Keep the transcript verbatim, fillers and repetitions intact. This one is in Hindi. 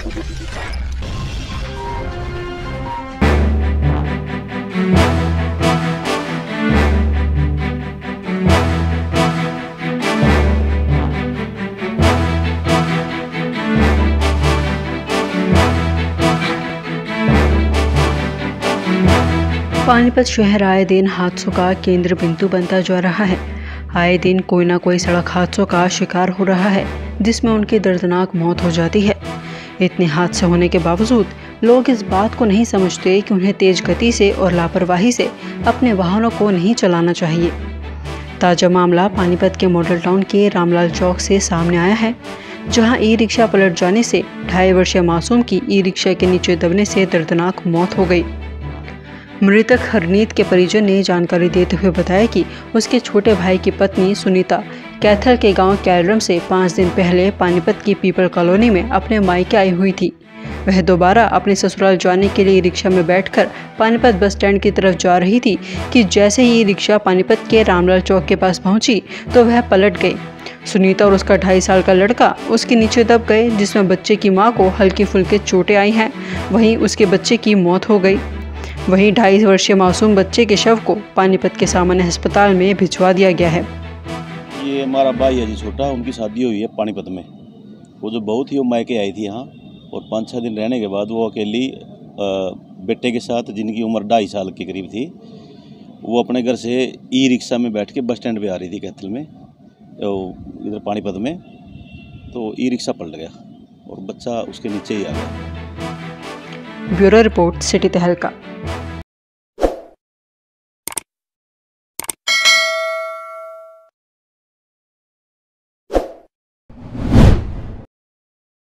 पानीपत शहर आए दिन हादसों का केंद्र बिंदु बनता जा रहा है। आए दिन कोई ना कोई सड़क हादसों का शिकार हो रहा है, जिसमें उनकी दर्दनाक मौत हो जाती है। इतने हादसे होने के बावजूद लोग इस बात को नहीं समझते कि उन्हें तेज गति से और लापरवाही से अपने वाहनों को नहीं चलाना चाहिए। ताजा मामला पानीपत के मॉडल टाउन के रामलाल चौक से सामने आया है, जहां ई रिक्शा पलट जाने से ढाई वर्षीय मासूम की ई रिक्शा के नीचे दबने से दर्दनाक मौत हो गई। मृतक हरनीत के परिजन ने जानकारी देते हुए बताया कि उसके छोटे भाई की पत्नी सुनीता कैथल के गांव कैलरम से पाँच दिन पहले पानीपत की पीपल कॉलोनी में अपने मायके आई हुई थी। वह दोबारा अपने ससुराल जाने के लिए रिक्शा में बैठकर पानीपत बस स्टैंड की तरफ जा रही थी कि जैसे ही रिक्शा पानीपत के रामलाल चौक के पास पहुंची तो वह पलट गई। सुनीता और उसका ढाई साल का लड़का उसके नीचे दब गए, जिसमें बच्चे की मां को हल्की फुल्की चोटें आई हैं। वहीं उसके बच्चे की मौत हो गई। वहीं ढाई वर्षीय मासूम बच्चे के शव को पानीपत के सामान्य अस्पताल में भिजवा दिया गया है। ये हमारा भाई है जी छोटा, उनकी शादी हुई है पानीपत में। वो जो बहुत ही वो मायके आई थी यहाँ, और पाँच छः दिन रहने के बाद वो अकेली बेटे के साथ, जिनकी उम्र ढाई साल के करीब थी, वो अपने घर से ई रिक्शा में बैठ के बस स्टैंड पे आ रही थी कैथल में, इधर पानीपत में। तो ई रिक्शा पलट गया और बच्चा उसके नीचे ही आ गया। ब्यूरो रिपोर्ट, सिटी तहलका।